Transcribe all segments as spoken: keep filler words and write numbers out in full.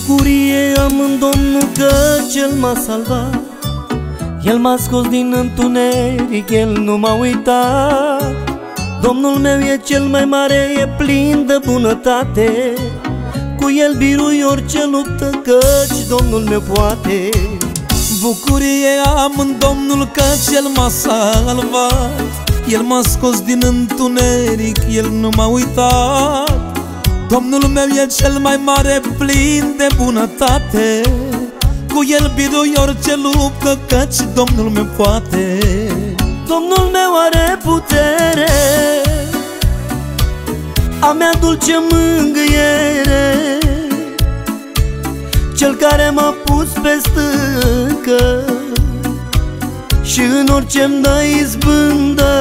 Bucurie am în Domnul că Cel m-a salvat. El m-a scos din întuneric, El nu m-a uitat. Domnul meu e cel mai mare, e plin de bunătate. Cu El birui orice luptă, căci Domnul meu poate. Bucurie am în Domnul că Cel m-a salvat. El m-a scos din întuneric, El nu m-a uitat. Domnul meu e cel mai mare, plin de bunătate. Cu El birui orice luptă, căci Domnul meu poate. Domnul meu are putere, a mea dulce mângâiere. Cel care m-a pus pe stâncă și în orice-mi dă izbândă.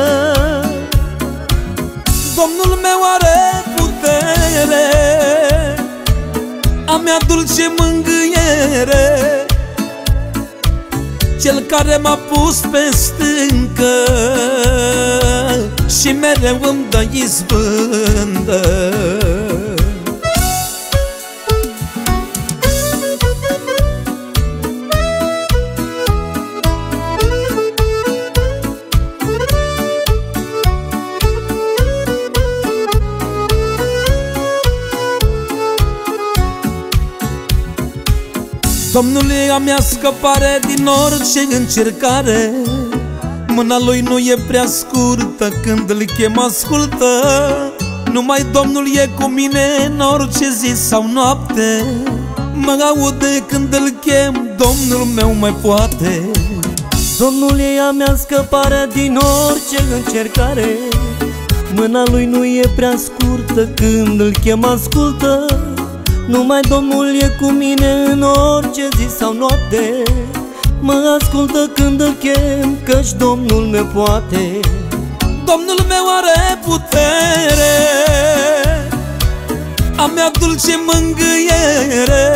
Domnul meu are putere, a mea dulce mângâiere. Cel care m-a pus pe stâncă și mereu îmi dă izbândă. Domnul e a mea scăpare din orice încercare. Mâna Lui nu e prea scurtă, când îl chem ascultă. Numai Domnul e cu mine în orice zi sau noapte. Mă aude când îl chem, Domnul meu mai poate. Domnul e a mea scăpare din orice încercare. Mâna Lui nu e prea scurtă, când îl chem ascultă. Numai Domnul e cu mine în orice zi sau noapte. Mă ascultă când îl chem, căci Domnul meu poate. Domnul meu are putere, a mea dulce mângâiere.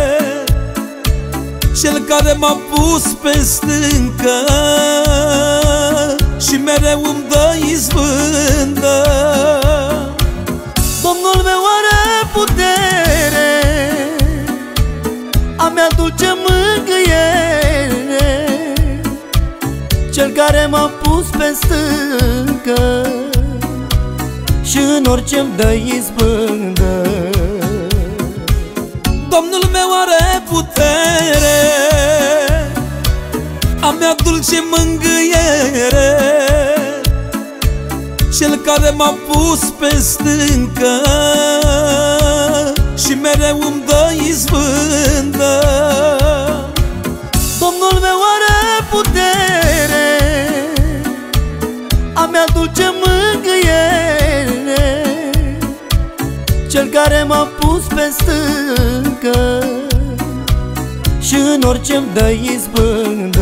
Cel care m-a pus pe stâncă și mereu îmi dă izbândă. Domnul meu are putere, a mea dulce mângâiere. Cel care m-a pus pe stâncă și în orice-mi dă izbândă. Domnul meu are putere, a mea dulce mângâiere. Cel care m-a pus pe stâncă și mereu îmi dă izbândă. Domnul meu are putere, a mea dulce mângâiere. Cel care m-a pus pe stâncă și în orice-mi dă izbândă.